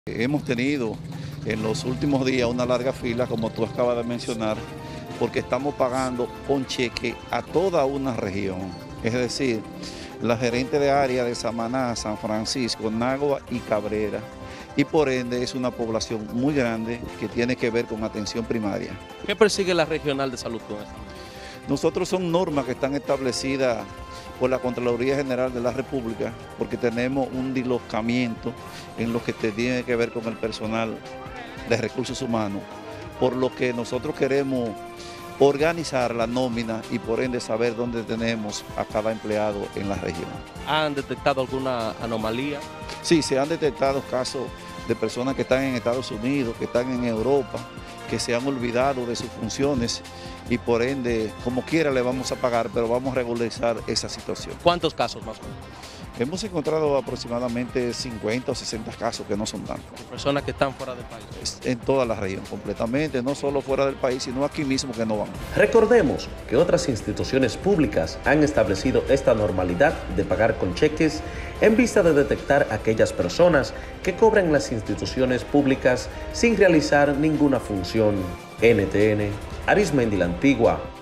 Hemos tenido en los últimos días una larga fila, como tú acabas de mencionar, porque estamos pagando con cheque a toda una región. Es decir, la gerente de área de Samaná, San Francisco, Nagua y Cabrera. Y por ende es una población muy grande que tiene que ver con atención primaria. ¿Qué persigue la Regional de Salud con esto? Nosotros son normas que están establecidas por la Contraloría General de la República, porque tenemos un dislocamiento en lo que tiene que ver con el personal de recursos humanos, por lo que nosotros queremos organizar la nómina y por ende saber dónde tenemos a cada empleado en la región. ¿Han detectado alguna anomalía? Sí, se han detectado casos de personas que están en Estados Unidos, que están en Europa, que se han olvidado de sus funciones y por ende, como quiera le vamos a pagar, pero vamos a regularizar esa situación. ¿Cuántos casos más o menos? Hemos encontrado aproximadamente 50 o 60 casos que no son tantos. De personas que están fuera del país. En toda la región, completamente, no solo fuera del país, sino aquí mismo que no van. Recordemos que otras instituciones públicas han establecido esta normalidad de pagar con cheques en vista de detectar a aquellas personas que cobran en las instituciones públicas sin realizar ninguna función. NTN, Arismendi la Antigua.